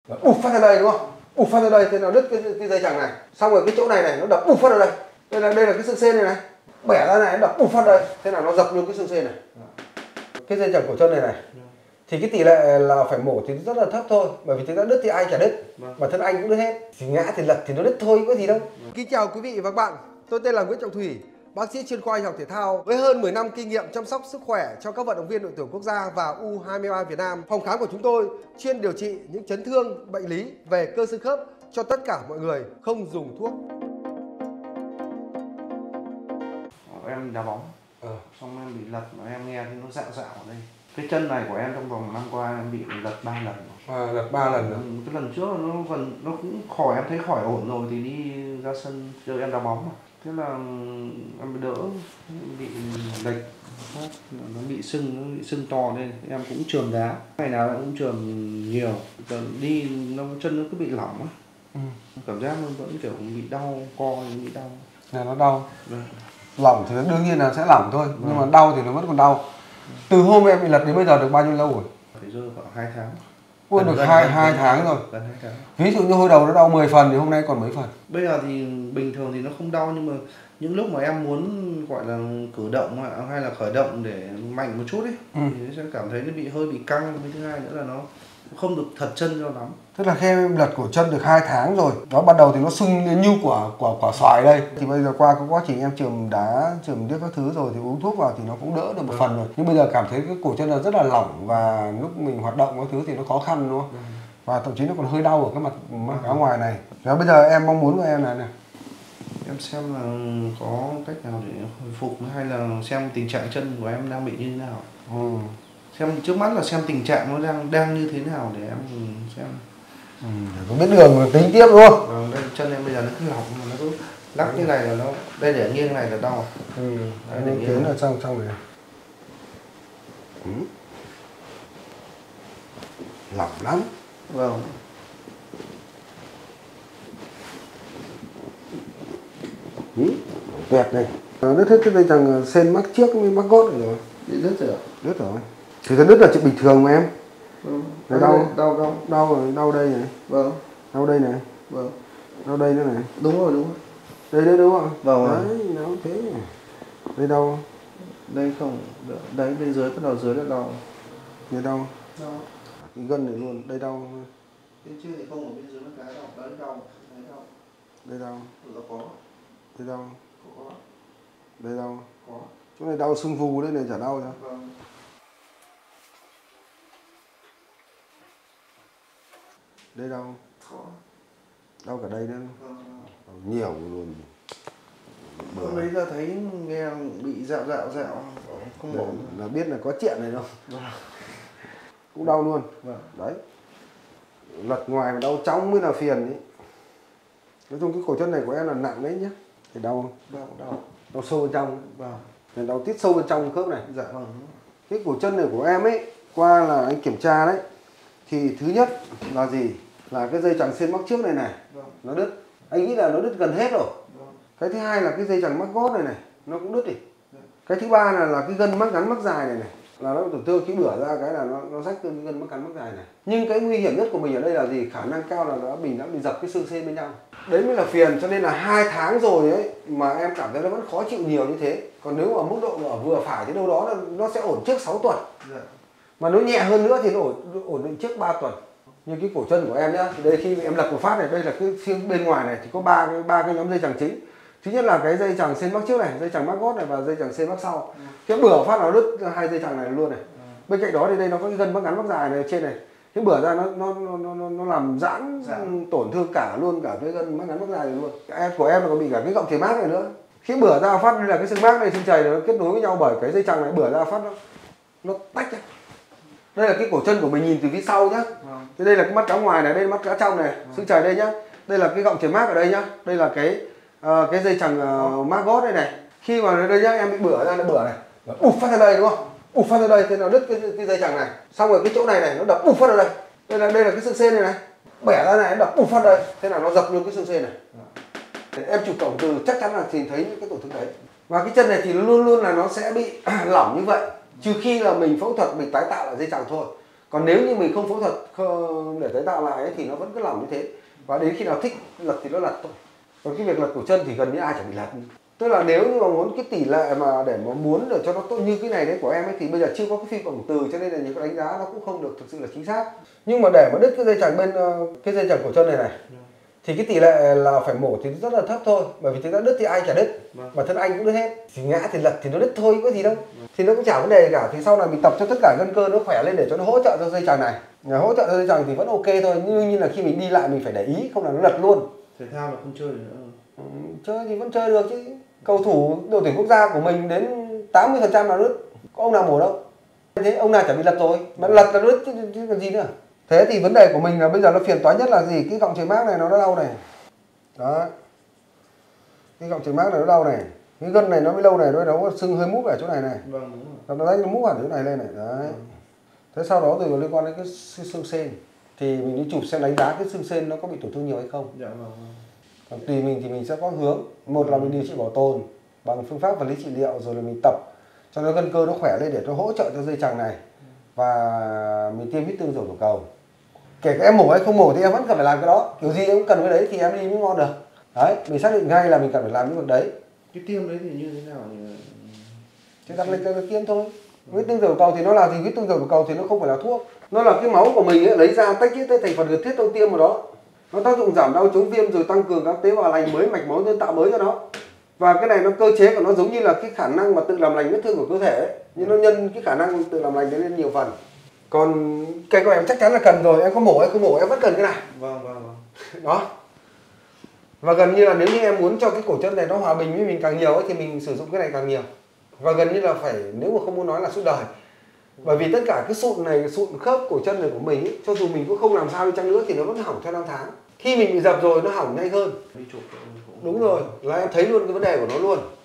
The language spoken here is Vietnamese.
bụp phát ra đây đúng không? Bụp phát ra đây, thế nào đứt cái dây chằng này. Xong rồi cái chỗ này nó đập bụp phát ra đây. Đây là cái xương sên này, bẻ ra này nó đập bụp phát đây, thế nào nó dập luôn cái xương sên này. Cái dây chằng cổ chân này thì cái tỷ lệ là phải mổ thì rất là thấp thôi, bởi vì thực ra đứt thì ai chả đứt, bản thân anh cũng đứt hết, thì ngã thì lật thì nó đứt thôi, có gì đâu. Kính chào quý vị và các bạn, tôi tên là Nguyễn Trọng Thủy, bác sĩ chuyên khoa y học thể thao với hơn 10 năm kinh nghiệm chăm sóc sức khỏe cho các vận động viên đội tuyển quốc gia và U23 Việt Nam. Phòng khám của chúng tôi chuyên điều trị những chấn thương, bệnh lý về cơ xương khớp cho tất cả mọi người, không dùng thuốc. Em đá bóng, xong em bị lật mà em nghe thì nó dạo ở đây. Cái chân này của em trong vòng năm qua em bị lật 3 lần. Lật 3 lần nữa. Cái lần trước nó cũng khỏi, em thấy khỏi ổn rồi thì đi ra sân chơi em đá bóng mà. Thế là em đỡ bị lệch, nó bị sưng to lên, em cũng chườm đá. Ngày nào em cũng chườm nhiều, đi chân nó cứ bị lỏng á. Cảm giác nó vẫn kiểu bị đau, co bị đau. Là nó đau. Lỏng thì đương nhiên là sẽ lỏng thôi, nhưng mà đau thì nó vẫn còn đau. Từ hôm em bị lật đến bây giờ được bao nhiêu lâu rồi? Phải rơi khoảng 2 tháng. Ôi, được 2 tháng rồi. Gần 2 tháng. Ví dụ như hồi đầu nó đau 10 phần thì hôm nay còn mấy phần? Bây giờ thì bình thường thì nó không đau, nhưng mà những lúc mà em muốn gọi là cử động hay là khởi động để mạnh một chút ấy, thì nó sẽ cảm thấy nó hơi bị căng. Với thứ hai nữa là nó không được thật chân cho lắm. Tức là khi em lật cổ chân được 2 tháng rồi, nó ban đầu thì nó sưng lên như quả xoài đây. Thì bây giờ qua cái quá trình em chườm đá, chườm điếc các thứ rồi thì uống thuốc vào thì nó cũng đỡ được một phần rồi. Nhưng bây giờ cảm thấy cái cổ chân là rất là lỏng và lúc mình hoạt động các thứ thì nó khó khăn đúng không? Và thậm chí nó còn hơi đau ở cái mặt áo ngoài này. Và bây giờ em mong muốn của em là này, em xem là có cách nào để hồi phục hay là xem tình trạng chân của em đang bị như thế nào. Xem trước mắt là xem tình trạng nó đang như thế nào để em xem. Để có biết đường tính tiếp đúng không? Đây, chân em bây giờ nó cứ lỏng mà nó cứ lắc như này là nó, đây để nghiêng này là đau. Đây để nghiêng là trong này. Lỏng lắm. Vâng. Quẹt này. Đứt hết cái dây chằng sên mắc trước với mắc gót rồi. Bị đứt rồi ạ? Đứt rồi. Thì nó đứt là chuyện bình thường mà em. Đau đây này. Vâng. Đau đây này. Vâng. Đau đây nữa này. Đúng rồi. Đây đúng không? Vâng. Đấy, nó thế. Đây đau. Đây không. Đấy, bên dưới bắt đầu dưới là đau. Đây đau. Đau. Cái gân này luôn, đây đau. Bên trên thì không, ở bên dưới nó cái đau, đấy đau. Đây đau. Nó có. Đây đau. Có. Đây đau. Có. Chỗ này đau sưng vù, đây này chả đau sao? Vâng. Đây đau. Có. Đau cả đây nữa. Vâng. Nhiều luôn. Hôm đấy ra thấy nghe bị dạo không ổn. Là biết là có chuyện này đâu. Vâng. Cũng đau luôn. Vâng. Đấy. Lật ngoài mà đau trong mới là phiền ấy. Nói chung cái cổ chân này của em là nặng đấy nhá. Thì đau không? Đau sâu bên trong. Vâng. Đau tít sâu bên trong khớp này. Dạ vâng. Cái cổ chân này của em ấy, qua là anh kiểm tra đấy, thì thứ nhất là gì? Là cái dây chằng sên mắc trước này này, nó đứt. Anh nghĩ là nó đứt gần hết rồi. Cái thứ hai là cái dây chằng mắc gót này này, nó cũng đứt đi. Cái thứ ba là cái gân mắc ngắn mắc dài này này, là nó tổn thương, khi bửa ra cái là nó rách tương cái gân mắc ngắn mắc dài này. Nhưng cái nguy hiểm nhất của mình ở đây là gì? Khả năng cao là mình đã bị dập cái xương sên bên trong. Đấy mới là phiền, cho nên là 2 tháng rồi ấy mà em cảm thấy nó vẫn khó chịu nhiều như thế. Còn nếu mà mức độ ở vừa phải thì đâu đó nó sẽ ổn trước 6 tuần. Mà nó nhẹ hơn nữa thì nó ổn định trước 3 tuần. Như cái cổ chân của em nhá, thì đây khi em lật một phát này, đây là cái phía bên ngoài này thì có ba cái nhóm dây chằng chính. Thứ nhất là cái dây chằng sên mắc trước này, dây chằng mắc gót này và dây chằng sên mắc sau. Cái bửa phát nó đứt 2 dây chằng này luôn này. Bên cạnh đó thì đây nó có cái gân mắc ngắn mắc dài này trên này. Cái bửa ra nó làm giãn tổn thương cả cái gân mắc ngắn mắc dài này luôn. Em của em là còn bị cả cái gọng chảy mác này nữa. Khi bửa ra phát đây là cái xương mác này, xương chày nó kết nối với nhau bởi cái dây chằng này, bửa ra phát nó tách ra. Đây là cái cổ chân của mình nhìn từ phía sau nhá. Thế đây là cái mắt cá ngoài này, đây là mắt cá trong này, xương chày đây nhá. Đây là cái gọng chảy mác ở đây nhá. Đây là cái dây chằng mác gót đây này. Khi mà đây nhá, em bị bửa ra, bửa này, bụp phát ra đây đúng không? Bụp phát ra đây, thế nào đứt cái dây chằng này. Xong rồi cái chỗ này nó đập bụp phát ra đây. Đây là cái xương sên này, bẻ ra này nó đập bụp phát đây, thế nào nó dập luôn cái xương sên này. Em chụp tổng từ chắc chắn là nhìn thấy những cái tổn thương đấy. Và cái chân này thì luôn luôn là nó sẽ bị lỏng như vậy, trừ khi là mình phẫu thuật mình tái tạo lại dây chằng thôi. Còn nếu như mình không phẫu thuật để tái tạo lại ấy, thì nó vẫn cứ lỏng như thế, và đến khi nào thích lật thì nó lật thôi. Còn cái việc lật cổ chân thì gần như ai chẳng bị lật. Tức là nếu như mà muốn cái tỷ lệ mà để mà muốn để cho nó tốt như cái này đấy của em ấy thì bây giờ chưa có cái phim cộng hưởng từ, cho nên là những cái đánh giá nó cũng không được thực sự là chính xác. Nhưng mà để mà đứt cái dây chằng bên cái dây chằng cổ chân này thì cái tỷ lệ là phải mổ thì rất là thấp thôi, bởi vì thực ra đứt thì ai chả đứt, bản thân anh cũng đứt hết, thì ngã thì lật thì nó đứt thôi, có gì đâu, thì nó cũng chả vấn đề cả. Thì sau này mình tập cho tất cả gân cơ nó khỏe lên để cho nó hỗ trợ cho dây chằng này, hỗ trợ cho dây chằng thì vẫn ok thôi, nhưng như là khi mình đi lại mình phải để ý không là nó lật luôn. Thể thao là không chơi được nữa. Chơi thì vẫn chơi được chứ, cầu thủ đội tuyển quốc gia của mình đến 80% là đứt, có ông nào mổ đâu, thế ông nào chả bị lật rồi, mà lật là đứt chứ còn gì nữa. Thế thì vấn đề của mình là bây giờ nó phiền toái nhất là gì? Cái gọng trời mác này nó đau này. Đó. Cái gọng trời mác này nó đau này. Cái gân này nó mới lâu này, nó có sưng hơi mút ở chỗ này này. Vâng, đúng rồi. Nó đánh nó mút ở chỗ này lên này. Đấy. Thế sau đó rồi liên quan đến cái xương sên thì mình đi chụp xem đánh giá cái xương sên nó có bị tổn thương nhiều hay không. Dạ vâng. Còn tùy mình thì mình sẽ có hướng. Một là mình điều trị bảo tồn bằng phương pháp vật lý trị liệu, rồi là mình tập cho nó gân cơ nó khỏe lên để nó hỗ trợ cho dây chằng này, và mình tiêm huyết tương dầu tiểu cầu. Kể cả em mổ hay không mổ thì em vẫn cần phải làm cái đó, kiểu gì em cũng cần cái đấy thì em đi mới ngon được. Đấy, mình xác định ngay là mình cần phải làm những việc đấy. Cái tiêm đấy thì như thế nào nhỉ? Thì đặt lịch là tiêm thôi. Huyết tương dầu cầu thì nó là gì? Huyết tương dầu cầu thì nó không phải là thuốc, nó là cái máu của mình ấy, lấy ra tách cái thành phần cần thiết tôi tiêm vào đó. Nó tác dụng giảm đau, chống viêm, rồi tăng cường các tế bào lành mới, mạch máu nhân tạo mới cho nó. Và cái này nó cơ chế của nó giống như là cái khả năng mà tự làm lành vết thương của cơ thể ấy. Nhưng nó nhân cái khả năng tự làm lành đấy lên nhiều phần. Còn cái của em chắc chắn là cần rồi, em có mổ hay không mổ em vẫn cần cái này. Vâng, vâng, vâng. Đó. Và gần như là nếu như em muốn cho cái cổ chân này nó hòa bình với mình càng nhiều ấy, thì mình sử dụng cái này càng nhiều. Và gần như là phải, nếu mà không muốn nói là suốt đời. Bởi vì tất cả cái sụn này, sụn khớp cổ chân này của mình ấy, cho dù mình cũng không làm sao đi chăng nữa thì nó vẫn hỏng theo năm tháng. Khi mình bị dập rồi nó hỏng nhanh hơn. Đi chụp Đúng rồi, là em thấy luôn cái vấn đề của nó luôn.